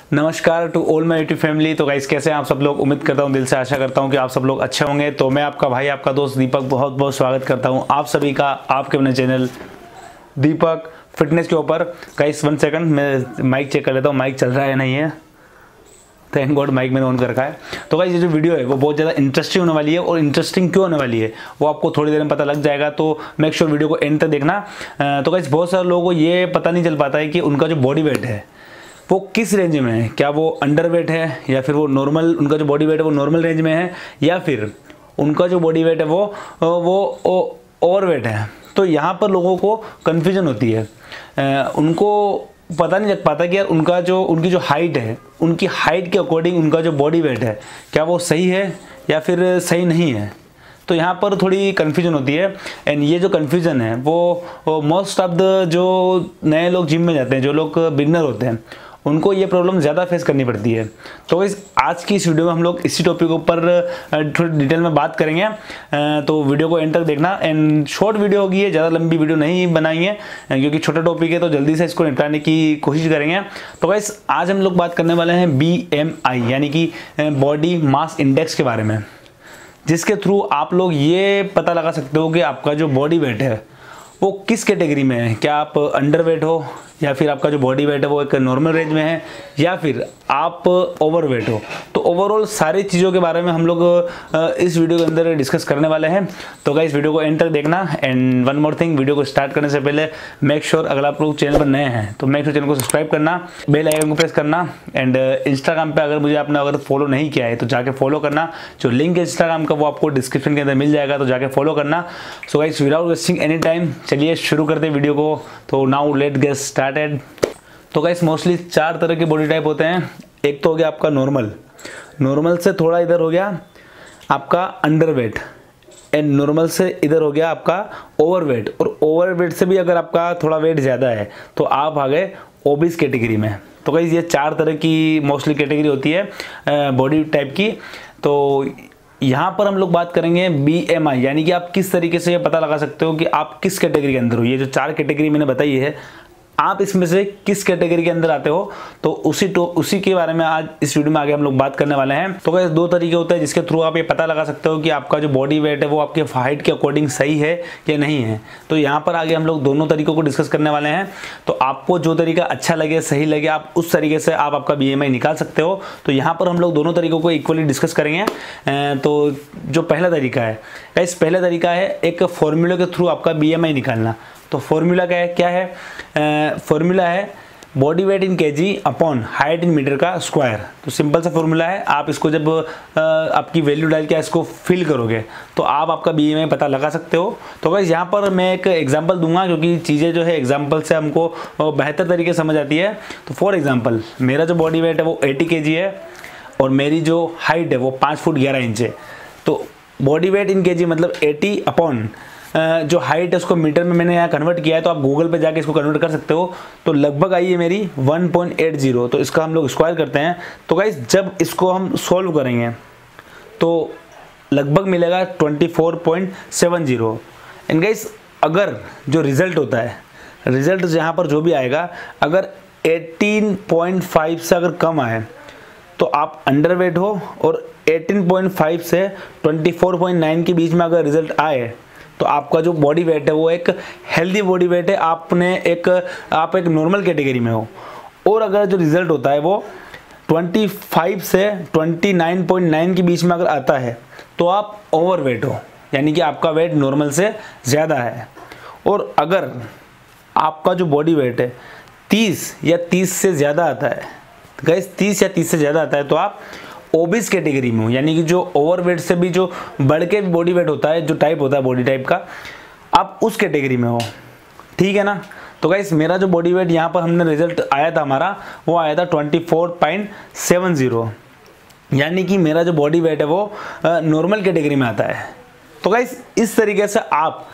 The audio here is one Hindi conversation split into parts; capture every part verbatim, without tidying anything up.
नमस्कार to all my YouTube family. तो गाइस कैसे हैं आप सब लोग। उम्मीद करता हूं, दिल से आशा करता हूं कि आप सब लोग अच्छे होंगे। तो मैं आपका भाई आपका दोस्त दीपक बहुत बहुत स्वागत करता हूं आप सभी का आपके अपने चैनल दीपक फिटनेस के ऊपर। गाइस वन सेकंड मैं माइक चेक कर लेता हूं, माइक चल रहा है या नहीं है। थैंक गॉड माइक मैंने ऑन कर रखा है। तो गाइस ये जो वीडियो है वो बहुत ज़्यादा इंटरेस्टिंग होने वाली है, और इंटरेस्टिंग क्यों होने वाली है वो आपको थोड़ी देर में पता लग जाएगा। तो मेक श्योर वीडियो को एंड तक देखना। तो गाइस बहुत सारे लोगों को ये पता नहीं चल पाता है कि उनका जो बॉडी वेट है वो किस रेंज में है। क्या वो अंडर वेट है, या फिर वो नॉर्मल, उनका जो बॉडी वेट है वो नॉर्मल रेंज में है, या फिर उनका जो बॉडी वेट है वो वो ओवर वेट है। तो यहाँ पर लोगों को कन्फ्यूजन होती है, उनको पता नहीं लग पाता कि यार उनका जो उनकी जो हाइट है, उनकी हाइट के अकॉर्डिंग उनका जो बॉडी वेट है क्या वो सही है या फिर सही नहीं है। तो यहाँ पर थोड़ी कन्फ्यूजन होती है। एंड ये जो कन्फ्यूजन है वो मोस्ट ऑफ द जो नए लोग जिम में जाते हैं, जो लोग बिगनर होते हैं, उनको ये प्रॉब्लम ज़्यादा फेस करनी पड़ती है। तो इस आज की इस वीडियो में हम लोग इसी टॉपिक के ऊपर थोड़ी डिटेल में बात करेंगे। तो वीडियो को एंड तक देखना। एंड शॉर्ट वीडियो होगी, ये ज़्यादा लंबी वीडियो नहीं बनाई है क्योंकि छोटा टॉपिक है, तो जल्दी से इसको निपटाने की कोशिश करेंगे। तो गाइस आज हम लोग बात करने वाले हैं बी एम आई यानी कि बॉडी मास इंडेक्स के बारे में, जिसके थ्रू आप लोग ये पता लगा सकते हो कि आपका जो बॉडी वेट है वो किस कैटेगरी में है। क्या आप अंडर वेट हो, या फिर आपका जो बॉडी वेट है वो एक नॉर्मल रेंज में है, या फिर आप ओवर वेट हो। तो ओवरऑल सारी चीज़ों के बारे में हम लोग इस वीडियो के अंदर डिस्कस करने वाले हैं। तो गाइस वीडियो को एंड तक देखना। And one more thing, video को स्टार्ट करने से पहले मेक श्योर sure, अगर आप लोग चैनल पर नए हैं तो मेक श्योर चैनल को सब्सक्राइब करना, बेल आइकन को प्रेस करना। एंड इंस्टाग्राम पर अगर मुझे आपने अगर फॉलो नहीं किया है तो जाके फॉलो करना। जो लिंक है इंस्टाग्राम का वो आपको डिस्क्रिप्शन के अंदर मिल जाएगा, तो जाके फॉलो करना। So guys without wasting any time चलिए शुरू करते हैं वीडियो को। तो नाउ लेट गेट स्टार्टेड। तो गाइस मोस्टली चार तरह के बॉडी टाइप होते हैं। एक तो हो गया आपका नॉर्मल, नॉर्मल से थोड़ा इधर हो गया आपका अंडर वेट, एंड नॉर्मल से इधर हो गया आपका ओवर वेट, और ओवर वेट से भी अगर आपका थोड़ा वेट ज़्यादा है तो आप आ गए ओबिस कैटेगरी में। तो गाइस ये चार तरह की मोस्टली कैटेगरी होती है बॉडी टाइप की। तो यहाँ पर हम लोग बात करेंगे बी एम आई, यानी कि आप किस तरीके से ये पता लगा सकते हो कि आप किस कैटेगरी के अंदर हो। ये जो चार कैटेगरी मैंने बताई है, आप इसमें से किस कैटेगरी के अंदर आते हो, तो उसी तो उसी के बारे में आज इस वीडियो में आगे हम लोग बात करने वाले हैं। तो गाइस दो तरीके होते हैं जिसके थ्रू आप ये पता लगा सकते हो कि आपका जो बॉडी वेट है वो आपके हाइट के अकॉर्डिंग सही है या नहीं है। तो यहाँ पर आगे हम लोग दोनों तरीकों को डिस्कस करने वाले हैं। तो आपको जो तरीका अच्छा लगे, सही लगे, आप उस तरीके से आप आपका बी एम आई निकाल सकते हो। तो यहाँ पर हम लोग दोनों तरीकों को इक्वली डिस्कस करेंगे। तो जो पहला तरीका है गाइस, पहला तरीका है एक फॉर्मूले के थ्रू आपका बी एम आई निकालना। तो फॉर्मूला क्या है क्या है फॉर्मूला है body weight in KG upon height in meter का स्क्वायर। तो सिंपल सा फॉर्मूला है। आप इसको जब आ, आपकी वैल्यू डाल के इसको फिल करोगे तो आप आपका बी एम आई पता लगा सकते हो। तो गाइस यहाँ पर मैं एक एग्जांपल दूंगा, क्योंकि चीज़ें जो है एग्जांपल से हमको बेहतर तरीके से समझ आती है। तो फॉर एग्जांपल मेरा जो बॉडी वेट है वो अस्सी केजी है, और मेरी जो हाइट है वो पाँच फुट ग्यारह इंच है। तो बॉडी वेट इन केजी मतलब अस्सी अपॉन जो हाइट है उसको मीटर में मैंने यहाँ कन्वर्ट किया है, तो आप गूगल पे जाके इसको कन्वर्ट कर सकते हो। तो लगभग आई है मेरी वन पॉइंट एट ज़ीरो। तो इसका हम लोग स्क्वायर करते हैं। तो गाइस जब इसको हम सॉल्व करेंगे तो लगभग मिलेगा twenty four point seven zero. And guys अगर जो रिज़ल्ट होता है, रिज़ल्ट यहाँ पर जो भी आएगा, अगर एटीन पॉइंट फाइव से अगर कम आए तो आप अंडर वेट हो, और एटीन पॉइंट फाइव से ट्वेंटी फोर पॉइंट नाइन के बीच में अगर रिज़ल्ट आए तो आपका जो बॉडी वेट है वो एक हेल्दी बॉडी वेट है, आपने एक आप एक नॉर्मल कैटेगरी में हो। और अगर जो रिज़ल्ट होता है वो पच्चीस से उनतीस पॉइंट नौ के बीच में अगर आता है तो आप ओवर वेट हो, यानी कि आपका वेट नॉर्मल से ज़्यादा है। और अगर आपका जो बॉडी वेट है तीस या तीस से ज़्यादा आता है, गाइस तीस या तीस से ज़्यादा आता है, तो आप ओबिस कैटेगरी में हो, यानी कि जो ओवर वेट से भी जो बढ़ के बॉडी वेट होता है, जो टाइप होता है बॉडी टाइप का, आप उस कैटेगरी में हो। ठीक है ना। तो गाइस मेरा जो बॉडी वेट यहाँ पर हमने रिजल्ट आया था हमारा, वो आया था twenty four point seven zero, यानी कि मेरा जो बॉडी वेट है वो नॉर्मल कैटेगरी में आता है। तो गाइस इस तरीके से आप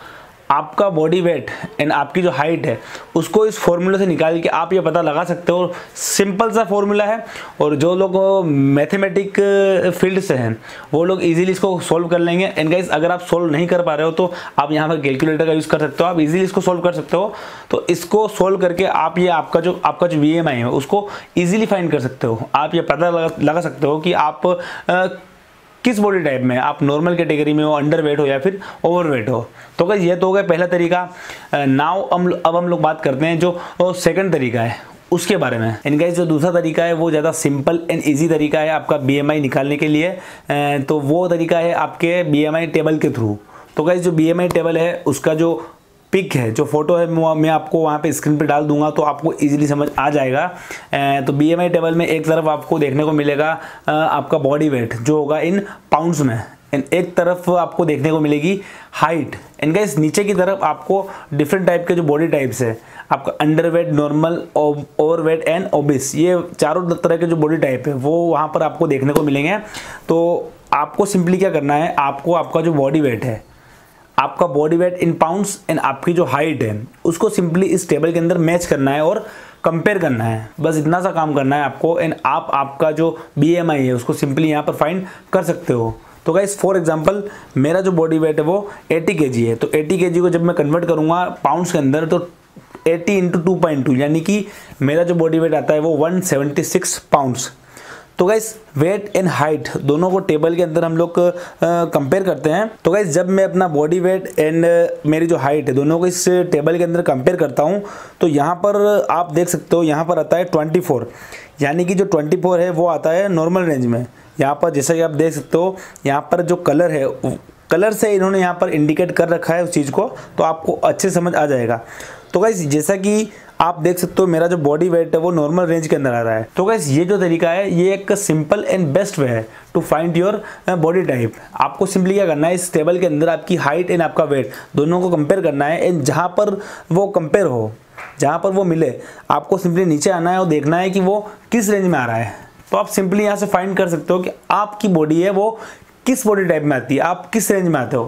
आपका बॉडी वेट एंड आपकी जो हाइट है उसको इस फॉर्मूले से निकाल के आप ये पता लगा सकते हो। सिंपल सा फॉर्मूला है और जो लोग मैथमेटिक फील्ड से हैं वो लोग इजीली इसको सॉल्व कर लेंगे। एंड गाइस अगर आप सॉल्व नहीं कर पा रहे हो तो आप यहाँ पर कैलकुलेटर का यूज़ कर सकते हो, आप इजीली इसको सॉल्व कर सकते हो। तो इसको सॉल्व करके आप ये आपका जो आपका जो वी एम आई है उसको ईजिली फाइंड कर सकते हो। आप ये पता लगा, लगा सकते हो कि आप आ, किस बॉडी टाइप में, आप नॉर्मल कैटेगरी में हो, अंडर वेट हो या फिर ओवर वेट हो। तो गाइस ये तो हो गया पहला तरीका। नाउ हम अब हम लोग बात करते हैं जो सेकंड तरीका है उसके बारे में। एंड गाइस जो दूसरा तरीका है वो ज़्यादा सिंपल एंड इजी तरीका है आपका बी एम आई निकालने के लिए। तो वो तरीका है आपके बी एम आई टेबल के थ्रू। तो गाइस जो बी एम आई टेबल है उसका जो पिक है, जो फोटो है मैं आपको वहाँ पे स्क्रीन पे डाल दूंगा तो आपको इजीली समझ आ जाएगा। तो बी एम आई टेबल में एक तरफ आपको देखने को मिलेगा आपका बॉडी वेट जो होगा इन पाउंड्स में, एंड एक तरफ आपको देखने को मिलेगी हाइट। एंड गाइस नीचे की तरफ आपको डिफरेंट टाइप के जो बॉडी टाइप्स है, आपका under weight, normal, over weight and obese, ये चारों तरह के जो बॉडी टाइप है वो वहाँ पर आपको देखने को मिलेंगे। तो आपको सिंपली क्या करना है, आपको आपका जो बॉडी वेट है, आपका body weight in pounds and आपकी जो हाइट है उसको सिंपली इस टेबल के अंदर मैच करना है और कंपेयर करना है। बस इतना सा काम करना है आपको, एंड आप आपका जो बी एम आई है उसको सिंपली यहाँ पर फाइंड कर सकते हो। तो गाइस फॉर एग्जांपल मेरा जो बॉडी वेट है वो अस्सी केजी है, तो अस्सी केजी को जब मैं कन्वर्ट करूँगा पाउंड्स के अंदर तो अस्सी इंटू टू पॉइंट टू यानी कि मेरा जो बॉडी वेट आता है वो वन सेवेंटी सिक्स पाउंड्स। तो गाइस वेट एंड हाइट दोनों को टेबल के अंदर हम लोग कंपेयर करते हैं। तो गाइस जब मैं अपना बॉडी वेट एंड मेरी जो हाइट है दोनों को इस टेबल के अंदर कंपेयर करता हूं तो यहाँ पर आप देख सकते हो यहाँ पर आता है चौबीस, यानी कि जो चौबीस है वो आता है नॉर्मल रेंज में। यहाँ पर जैसा कि आप देख सकते हो यहाँ पर जो कलर है, कलर से इन्होंने यहाँ पर इंडिकेट कर रखा है उस चीज़ को, तो आपको अच्छे समझ आ जाएगा। तो गाइस जैसा कि आप देख सकते हो मेरा जो बॉडी वेट है वो नॉर्मल रेंज के अंदर आ रहा है। तो गाइस ये जो तरीका है ये एक सिंपल एंड बेस्ट वे है to find your body type. आपको सिंपली क्या करना है, इस टेबल के अंदर आपकी हाइट एंड आपका वेट दोनों को कंपेयर करना है, एंड जहाँ पर वो कंपेयर हो, जहाँ पर वो मिले, आपको सिंपली नीचे आना है और देखना है कि वो किस रेंज में आ रहा है। तो आप सिंपली यहाँ से फाइंड कर सकते हो कि आपकी बॉडी है वो किस बॉडी टाइप में आती है, आप किस रेंज में आते हो।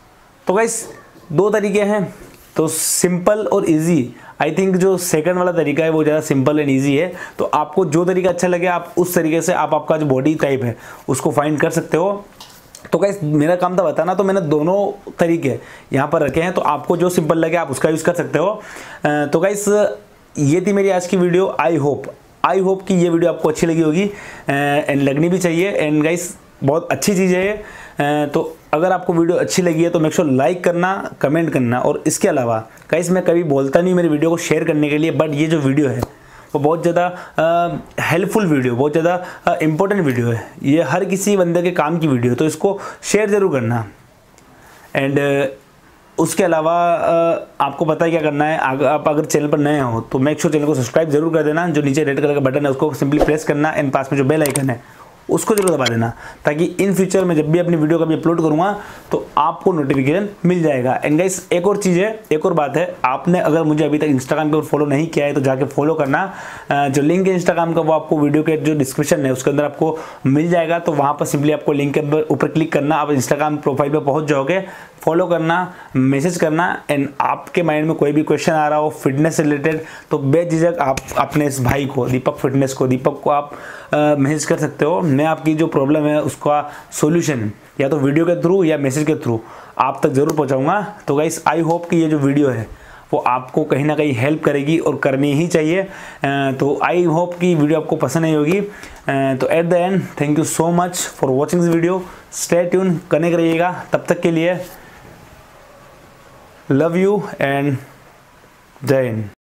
तो गाइस दो तरीके हैं, तो सिंपल और इजी। आई थिंक जो सेकंड वाला तरीका है वो ज़्यादा सिंपल एंड इजी है। तो आपको जो तरीका अच्छा लगे आप उस तरीके से आप आपका जो बॉडी टाइप है उसको फाइंड कर सकते हो। तो गाइस मेरा काम था बताना, तो मैंने दोनों तरीके यहाँ पर रखे हैं, तो आपको जो सिंपल लगे आप उसका यूज़ कर सकते हो। तो गाइस ये थी मेरी आज की video. I hope I hope कि ये वीडियो आपको अच्छी लगी होगी एंड लगनी भी चाहिए। एंड गाइस बहुत अच्छी चीज़ है ये। तो अगर आपको वीडियो अच्छी लगी है तो मेक श्योर लाइक करना, कमेंट करना, और इसके अलावा गाइस मैं कभी बोलता नहीं मेरी वीडियो को शेयर करने के लिए, बट ये जो वीडियो है वो बहुत ज़्यादा हेल्पफुल वीडियो, बहुत ज़्यादा इंपॉर्टेंट वीडियो है, ये हर किसी बंदे के काम की वीडियो, तो इसको शेयर ज़रूर करना। एंड उसके अलावा आपको पता है क्या करना है, आप अगर चैनल पर नए हो तो मेक श्योर चैनल को सब्सक्राइब जरूर कर देना। जो नीचे रेड कलर का बटन है उसको सिंपली प्रेस करना, एंड पास में जो बेल आइकन है उसको जरूर दबा देना, ताकि इन फ्यूचर में जब भी अपनी वीडियो कभी अपलोड करूंगा तो आपको नोटिफिकेशन मिल जाएगा। एंड गाइस एक और चीज़ है, एक और बात है, आपने अगर मुझे अभी तक इंस्टाग्राम पे फॉलो नहीं किया है तो जाके फॉलो करना। जो लिंक है इंस्टाग्राम का वो आपको वीडियो के जो डिस्क्रिप्शन है उसके अंदर आपको मिल जाएगा, तो वहाँ पर सिंपली आपको लिंक के ऊपर क्लिक करना, आप इंस्टाग्राम प्रोफाइल पर पहुँच जाओगे, फॉलो करना, मैसेज करना। एंड आपके माइंड में कोई भी क्वेश्चन आ रहा हो फिटनेस से रिलेटेड तो बेझिझक आप अपने इस भाई को, दीपक फिटनेस को, दीपक को आप मैसेज कर सकते हो। मैं आपकी जो प्रॉब्लम है उसका सॉल्यूशन या तो वीडियो के थ्रू या मैसेज के थ्रू आप तक ज़रूर पहुंचाऊंगा। तो गाइस आई होप कि ये जो वीडियो है वो आपको कहीं ना कहीं हेल्प करेगी और करनी ही चाहिए। तो आई होप कि वीडियो आपको पसंद आई होगी। तो at the end thank you so much for watching this video. Stay tune, connect रहिएगा, तब तक के लिए लव यू एंड जय हिंद।